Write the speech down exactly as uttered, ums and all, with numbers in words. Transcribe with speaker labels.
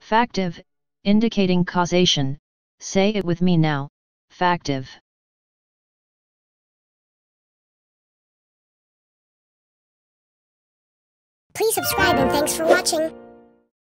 Speaker 1: Factive, indicating causation. Say it with me now. Factive.
Speaker 2: Please subscribe and thanks for watching.